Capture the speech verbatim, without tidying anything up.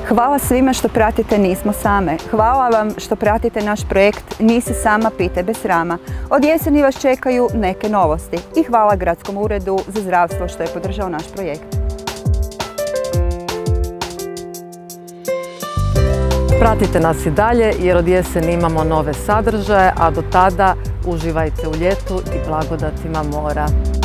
Hvala svima što pratite Nismo same. Hvala vam što pratite naš projekt Nisi sama, pitaj bez srama. Od jeseni vas čekaju neke novosti i hvala Gradskom uredu za zdravstvo što je podržao naš projekt. Pratite nas i dalje jer od jeseni imamo nove sadržaje, a do tada uživajte u ljetu i blagodatima mora.